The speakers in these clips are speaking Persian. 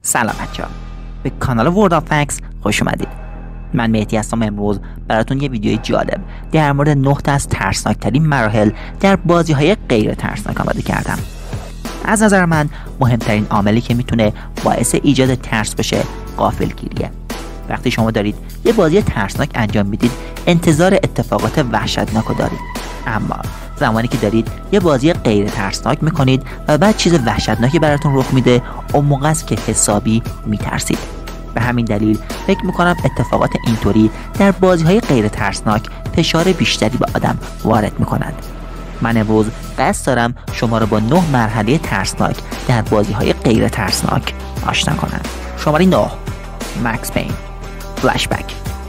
سلام بچه‌ها، به کانال ورد آف فکس خوش اومدید. من مهدی هستم. امروز براتون یه ویدیوی جالب در مورد 9 تا از ترسناکترین مراحل در بازی‌های غیر ترسناک آماده کردم. از نظر من مهمترین عاملی که میتونه باعث ایجاد ترس بشه غافلگیریه. وقتی شما دارید یه بازی ترسناک انجام میدید انتظار اتفاقات وحشتناک رو دارید، اما زمانی که دارید یه بازی غیر ترسناک میکنید و بعد چیز وحشتناکی براتون رخ میده، اون موقع است که حسابی میترسید. به همین دلیل فکر میکنم اتفاقات اینطوری در بازی‌های غیر ترسناک فشار بیشتری به آدم وارد میکنند. من امروز قصد دارم شما رو با 9 مرحله ترسناک در بازی‌های غیر ترسناک آشنا کنم. شماره 9، مکس پین فلشبک.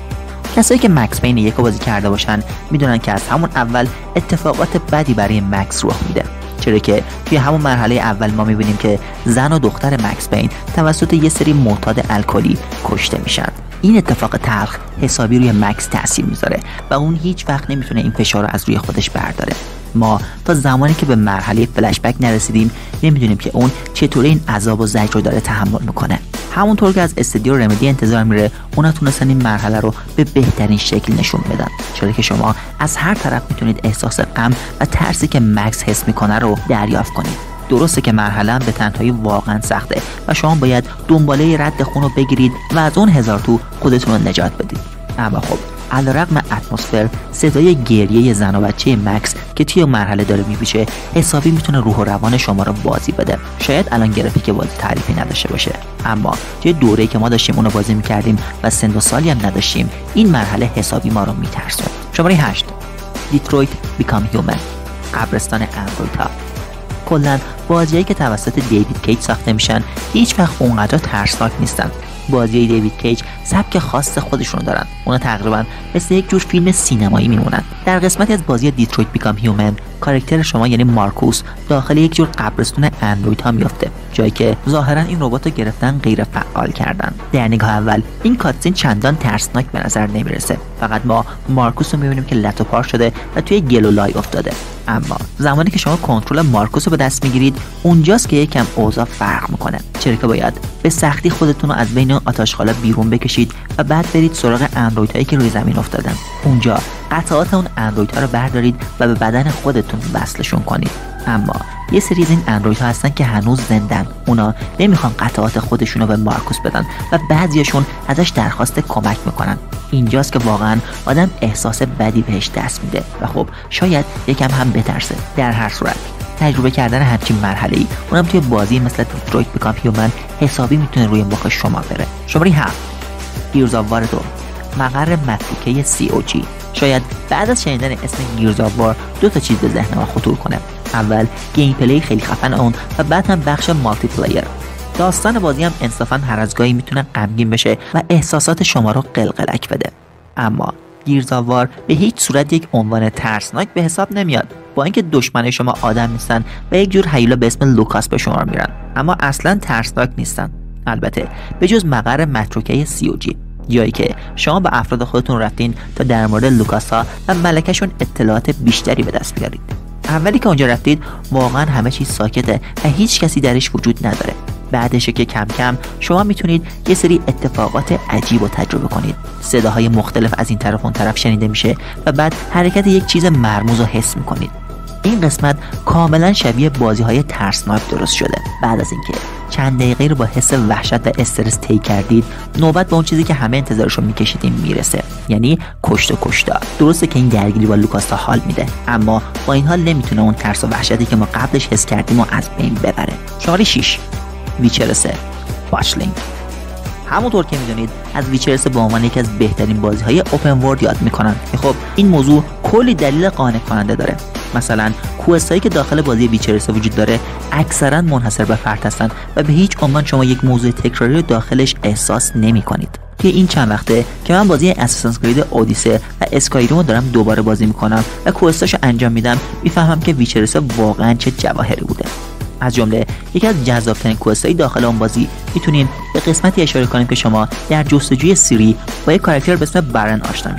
کسایی که مکس پین یک بازی کرده باشن میدونن که از همون اول اتفاقات بدی برای مکس رخ میده، چرا که توی همون مرحله اول ما میبینیم که زن و دختر مکس پین توسط یه سری معتاد الکلی کشته میشن. این اتفاق تلخ حسابی روی مکس تاثیر میذاره و اون هیچ وقت نمیتونه این فشار رو از روی خودش برداره. ما تا زمانی که به مرحله فلشبک نرسیدیم نمیدونیم که اون چطوری این عذاب و زجر رو داره تحمل میکنه. همونطور که از استودیو رمدی انتظار میره اونا تونستن این مرحله رو به بهترین شکل نشون بدن، چرا که شما از هر طرف میتونید احساس غم و ترسی که مکس حس میکنه رو دریافت کنید. درسته که مرحله هم به تنهایی واقعا سخته و شما باید دنباله رد خون رو بگیرید و از اون 1000 تو خودتون رو نجات بدید. اما خب علیرغم اتمسفر، صدای گریه زن و بچه مکس که توی مرحله داره میپیچه حسابی میتونه روح و روان شما رو بازی بده. شاید الان گرافیک بازی تعریفی نداشته باشه، اما توی دوره‌ای که ما داشتیم اونو بازی میکردیم و سن و سالی هم نداشتیم، این مرحله حسابی ما رو میترسوند. شماره 8، دیترویت بیکام هیومن قبرستان اندرویدها. کلاً بازیایی که توسط دیوید کیج ساخته میشن هیچ وقت اونقدر ترسناک نیستن. بازی دیوید کیج سبک خاص خودشون دارن. اونا تقریبا مثل یک جور فیلم سینمایی میمونن. در قسمتی از بازی دیترویت بیکام هیومن کاراکتر شما یعنی مارکوس داخل یک جور قبرستون اندروید ها میفته، جایی که ظاهرا این ربات رو گرفتن غیر فعال کردن. در نگاه اول این کاتسین چندان ترسناک به نظر نمیرسه، فقط ما مارکوس رو میبینیم که لط و پار شده و توی گل و لای افتاده. اما زمانی که شما کنترل مارکوس رو به دست میگیرید اونجاست که یکم اوضاع فرق میکنه، چرا که باید به سختی خودتون رو از بین آتشخالا بیرون بکشید و بعد برید سراغ اندرویدهایی که روی زمین افتادن. اونجا قطعات اون اندرویدها رو بردارید و به بدن خودتون وصلشون کنید. اما یه سری از این اندرویدها هستن که هنوز زندن. اونا نمیخوان قطعات خودشون رو به مارکوس بدن و بعضیاشون ازش درخواست کمک میکنن. اینجاست که واقعا آدم احساس بدی بهش دست میده و خب شاید یکم هم بترسه. در هر صورت تجربه کردن همچین مرحله‌ای اونم توی بازی مثل دیترویت بیکام هیومن حسابی میتونه روی مخ شما بره. شماره 7، گیرز آف وار 2 مقر متروکه COG. شاید بعد از شنیدن اسم گیرز آف وار 2 تا چیز به ذهن ما خطور کنه. اول گیم پلی خیلی خفن اون و بعد هم بخش مالتی پلیر. داستان بازی هم انصافا هر از گاهی میتونه غمگین بشه و احساسات شما رو قلقلک بده. اما گیرز آف وار به هیچ صورت یک عنوان ترسناک به حساب نمیاد. با اینکه دشمنای شما آدم نیستن و یک جور هیولا به اسم لوکاس به شما میرن، اما اصلا ترسناک نیستن. البته به جز مقر متروکه COG، جایی که شما با افراد خودتون رفتین تا در مورد لوکاسا و ملکه‌شون اطلاعات بیشتری به دست بیارید. اولی که اونجا رفتید واقعا همه چیز ساکته و هیچ کسی درش وجود نداره. بعدشه که کم کم شما میتونید یه سری اتفاقات عجیب رو تجربه کنید. صداهای مختلف از این طرف اون طرف شنیده میشه و بعد حرکت یک چیز مرموز رو حس میکنید. این قسمت کاملا شبیه بازی‌های ترسناک درست شده. بعد از اینکه چند دقیقه رو با حس وحشت و استرس طی کردید، نوبت به اون چیزی که همه انتظارشو میکشیدیم میرسه، یعنی کشتا. درسته که این درگیری با لوکاسا حال میده، اما با این حال نمیتونه اون ترس و وحشتی که ما قبلش حس کردیم و از بین ببره. شماره 6، ویچر 3 باشلینگ. همونطور که میدونید از ویچر 3 به عنوان یکی از بهترین بازی‌های اوپن ورلد یاد میکنن که خب این موضوع کلی دلیل قانع کننده داره. مثلا کوئستایی که داخل بازی ویچر 3 وجود داره اکثرا منحصر به فرد هستن و به هیچ عنوان شما یک موضوع تکراری رو داخلش احساس نمی‌کنید. که این چند وقته که من بازی اساسنز کرید اودیسه و اسکایریم رو دارم دوباره بازی میکنم و کوئستاشو انجام میدم، میفهمم که ویچر 3 واقعا چه جواهری بوده. از جمله یکی از جذاب‌ترین کوئست‌های داخل اون بازی میتونیم به قسمتی اشاره کنیم که شما در جستجوی سیری با یک کاراکتر به اسم برن آشنا میشید.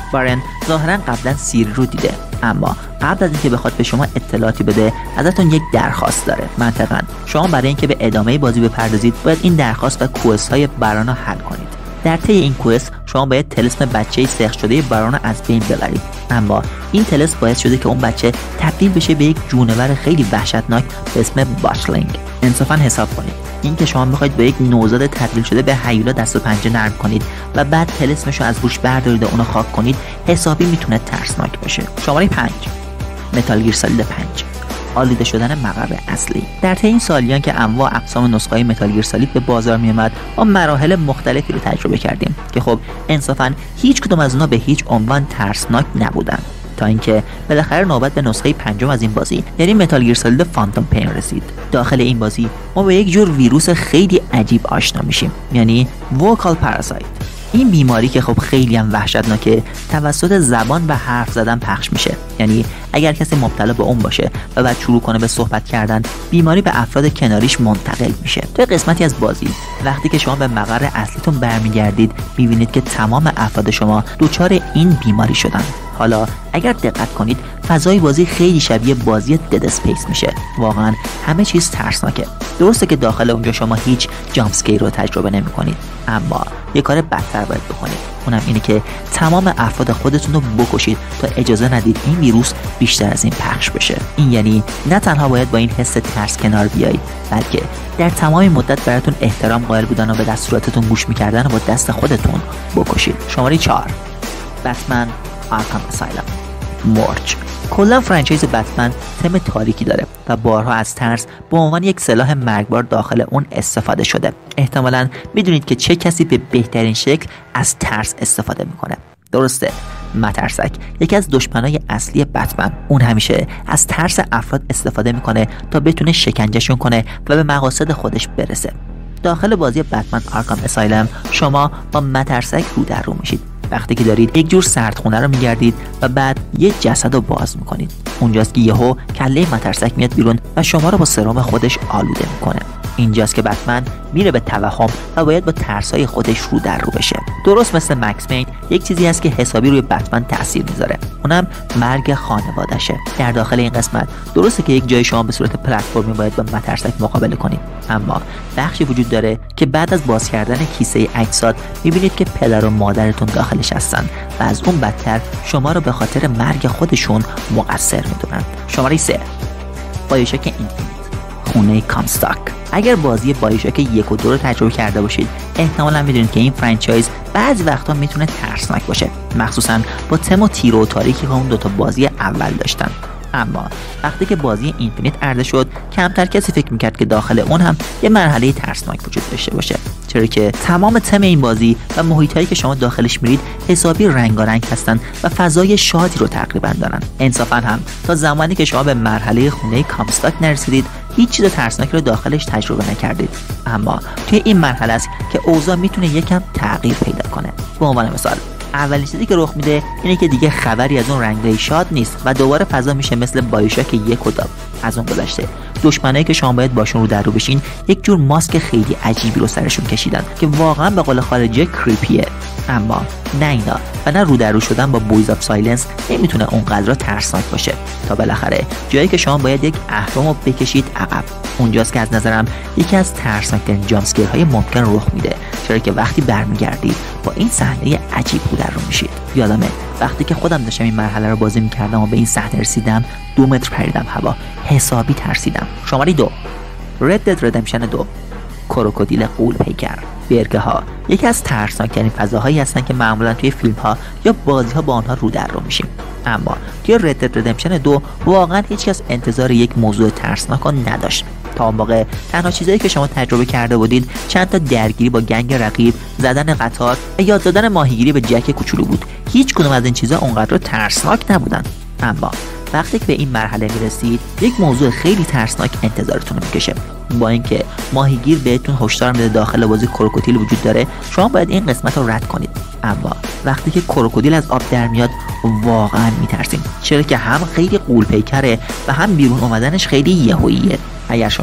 وارن ظاهرا قبلا سیری رو دیده، اما قبل از اینکه بخواد به شما اطلاعاتی بده ازتون یک درخواست داره. منطقاً شما برای اینکه به ادامه بازی بپردازید باید این درخواست و کوئست های برانا حل کنید. در طی این کوئست شما باید طلسم بچه سحر شده برانا از بین ببرید، اما این طلسم باعث شده که اون بچه تبدیل بشه به یک جونور خیلی وحشتناک به اسم باشلینگ. انصافاً حساب کنید این که شما میخواید به یک نوزاد تبدیل شده به هیولا دست و پنجه نرم کنید و بعد طلسمش رو از روش بردارید و اونو خاک کنید حسابی میتونه ترسناک باشه. شماره 5 متال گیر سالید 5 آلوده شدن مقر اصلی. در طی این سالیان که انواع اقسام نسخه‌های متال گیر سالید به بازار میومد ما مراحل مختلفی رو تجربه کردیم که خب انصافاً هیچ کدوم از اونها به هیچ عنوان ترسناک نبودن، تا اینکه بالاخره نوبت به نسخه پنجم از این بازی یعنی متال گیر سالید فانتوم پین رسید. داخل این بازی ما به یک جور ویروس خیلی عجیب آشنا میشیم، یعنی ووکال پاراسایت. این بیماری که خب خیلی هم وحشتناکه توسط زبان و حرف زدن پخش میشه، یعنی اگر کسی مبتلا به اون باشه و بعد شروع کنه به صحبت کردن بیماری به افراد کناریش منتقل میشه. توی قسمتی از بازی وقتی که شما به مقر اصلیتون برمیگردید میبینید که تمام افراد شما دچار این بیماری شدن. حالا اگر دقت کنید فضای بازی خیلی شبیه بازی دد اسپیس میشه، واقعا همه چیز ترسناکه. درسته که داخل اونجا شما هیچ جامپ اسکیر رو تجربه نمیکنید، اما یه کار بدتر باید بکنید، اونم اینه که تمام افراد خودتون رو بکشید تا اجازه ندید این ویروس بیشتر از این پخش بشه. این یعنی نه تنها باید با این حس ترس کنار بیایید، بلکه در تمام مدت براتون احترام قائل بودن و به دستوراتتون گوش میکردن و با دست خودتون بکشید. شماره 4 بتمن آرکام اسایلم مرج. کلا فرانچایز بتمن تم تاریکی داره و بارها از ترس به عنوان یک سلاح مرگبار داخل اون استفاده شده. احتمالاً میدونید که چه کسی به بهترین شکل از ترس استفاده میکنه. درسته، مترسک یکی از دشمنای اصلی بتمن، اون همیشه از ترس افراد استفاده میکنه تا بتونه شکنجهشون کنه و به مقاصد خودش برسه. داخل بازی بتمن آرکام اسایلم شما با مترسک رو در رو میشید وقتی که دارید یک جور سردخونه رو میگردید و بعد یک جسد رو باز میکنید. اونجاست که یهو کله مترسک میاد بیرون و شما رو با سرم خودش آلوده میکنه. اینجاست که بتمن میره به توهم و باید با ترسای خودش رو در رو بشه. درست مثل مکس پین یک چیزی هست که حسابی روی بتمن تاثیر میذاره، اونم مرگ خانواده‌شه. در داخل این قسمت درسته که یک جای شما به صورت پلتفرمی باید با مترسک مقابله کنید، اما بخشی وجود داره که بعد از باز کردن کیسه اجساد میبینید که پدر و مادرتون داخلش هستن و از اون بدتر شما رو به خاطر مرگ خودشون مقصر میدونن. شماره 3 بایوشاک اینفینیت خونه کامستاک. اگر بازی بایوشاک 1 و 2 رو تجربه کرده باشید احتمالاً میدونید که این فرانچایز بعضی وقتا میتونه ترسناک باشه، مخصوصاً با تم و تیر و تاریکی که اون دوتا بازی اول داشتن. اما وقتی که بازی اینفینیت عرضه شد کمتر کسی فکر میکرد که داخل اون هم یه مرحله ترسناک وجود داشته باشه، چرا که تمام تم این بازی و محیطایی که شما داخلش میرید حسابی رنگارنگ هستن و فضای شادی رو تقریبا دارن. انصافا هم تا زمانی که شما به مرحله خونه کامستاک نرسیدید هیچ چیز ترسناک رو داخلش تجربه نکردید، اما توی این مرحله است که اوضاع میتونه یکم تغییر پیدا کنه. به عنوان مثال اولین چیزی که رخ میده اینه که دیگه خبری از اون رنگای شاد نیست و دوباره فضا میشه مثل بایوشاک 1 و 2. از اون گذشته دشمنایی که شما باید باشون رو در رو بشین یک جور ماسک خیلی عجیبی رو سرشون کشیدن که واقعا به قول خارجی کریپیه، اما نه اینا و نه رو در رو شدن با بویز آف سایلنس نمیتونه اونقدر ترسناک باشه تا بالاخره جایی که شما باید یک اهرم رو بکشید عقب. اونجاست که از نظرم یکی از ترسناکترین جامپسکرهای ممکن رخ میده، چرا که وقتی برمیگردید با این صحنه عجیب رو در رو میشید. یادمه وقتی که خودم داشتم این مرحله رو بازی میکردم و به این صحنه رسیدم 2 متر پریدم هوا، حسابی ترسیدم. شماره 2 رد دد ردمپشن 2 کروکودیل غول پیکر. برگه ها یکی از ترسناکترین فضاهایی هستن که معمولا توی فیلم ها یا بازی ها با آنها رو در رو میشیم، اما توی رد دد ردمپشن 2 واقعا هیچکس انتظار یک موضوع ترسناک رو نداشت. تا اون موقع تنها چیزایی که شما تجربه کرده بودید چند تا درگیری با گنگ رقیب، زدن قطار و یاد دادن ماهیگیری به جک کوچولو بود. هیچ کدوم از این چیزا اونقدر ترسناک نبودن، اما وقتی که به این مرحله میرسید یک موضوع خیلی ترسناک انتظارتون رو میکشه. با اینکه ماهیگیر بهتون هشدار میده داخل بازی کروکودیل وجود داره، شما باید این قسمت رو رد کنید، اما وقتی که کروکودیل از آب در میاد واقعا میترسیم، چرا که هم خیلی غول پیکره و هم بیرون اومدنش خیلی یهوییه. اگر شما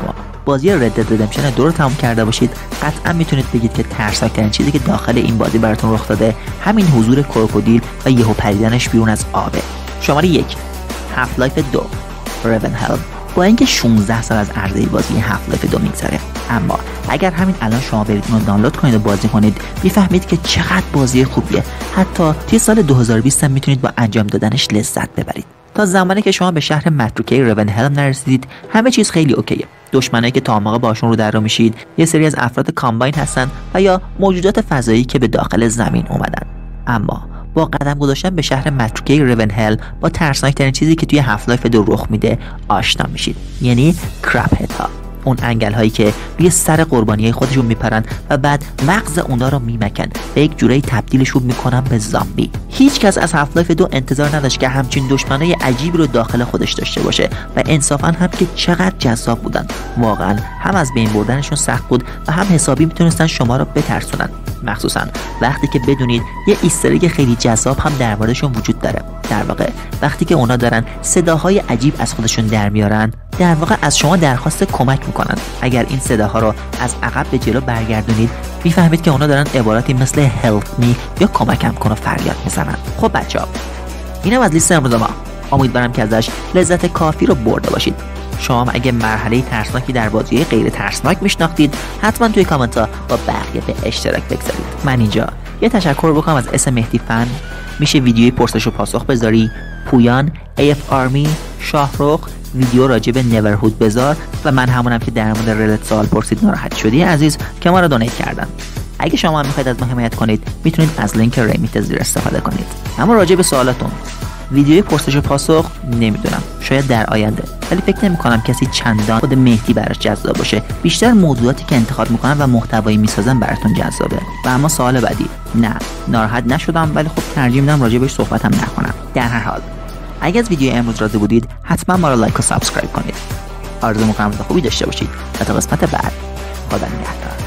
بازی رد دد ردمپشن 2 رو تمام کرده باشید، قطعا میتونید بگید که ترسناکترین چیزی که داخل این بازی براتون رخ داده همین حضور کروکودیل و یهو پریدنش بیرون از آبه. شماره 1 هاف لایف 2 ریونهلم. با اینکه 16 سال از عرضه بازی هاف لایف 2 میگذره، اما اگر همین الان شما برید اون رو دانلود کنید و بازی کنید میفهمید که چقدر بازی خوبیه. حتی توی سال 2020 هم میتونید با انجام دادنش لذت ببرید. تا زمانی که شما به شهر متروکی ریونهلم نرسیدید همه چیز خیلی اوکیه. دشمنایی که تا موقع باشون رو در رو میشید یه سری از افراد کامباین هستن و یا موجودات فضایی که به داخل زمین اومدن. اما با قدم گذاشتن به شهر متروکی ریونهلم با ترسناکترین چیزی که توی هاف لایف 2 رخ میده آشنا میشید، یعنی کرپ هدها. اون انگل هایی که روی سر قربانیای خودشون میپرن و بعد مغز اونا رو میمکن و یک جورایی تبدیلشون میکنن به زامبی. هیچ کس از هاف لایف 2 انتظار نداشت که همچین دشمنای عجیبی رو داخل خودش داشته باشه و انصافا هم که چقدر جذاب بودن. واقعا هم از بین بردنشون سخت بود و هم حسابی میتونستن شما رو بترسونن، مخصوصا وقتی که بدونید یه ایستر اگ خیلی جذاب هم در موردشون وجود داره. در واقع وقتی که اونا دارن صداهای عجیب از خودشون در میارن، در واقع از شما درخواست کمک میکنن. اگر این صداها رو از عقب به جلو برگردونید میفهمید که اونا دارن عباراتی مثل help me یا کمکم کن و فریاد میزنن. خب بچه‌ها، اینم از لیست امروز ما. امیدوارم که ازش لذت کافی رو برده باشید. شما هم اگه مرحله ترسناکی در بازی غیر ترسناک میشناختید حتما توی کامنت ها با بقیه به اشتراک بگذارید. من اینجا یه تشکر بکنم از اسم مهدی فن. میشه ویدیوی پرسش و پاسخ بذاری، پویان، AF آرمی، شاهرخ ویدیو راجع به نیورهود بذار و من همونم که در مورد رلت سوال پرسید ناراحت شدی عزیز که ما رو دونیت کردن. اگه شما هم میخواید از ما حمایت کنید میتونید از لینک ریمیت زیر استفاده کنید. اما راجع به سوالاتون ویدیوی پرسش و پاسخ نمیدونم، شاید در آینده، ولی فکر نمی‌کنم کسی چندان خود مهدی براش جذاب باشه. بیشتر موضوعاتی که انتخاب میکنن و محتوایی میسازن براتون جذابه. و اما سوال بعدی، نه ناراحت نشدم ولی خب ترجیح میدم راجع بهش صحبتم نکنم. در هر حال اگه از ویدیو امروز راضی بودید حتما ما رو لایک و سابسکرایب کنید. آرزو می‌کنم خوبی داشته باشید و تا قسمت بعد خدا نگهدار.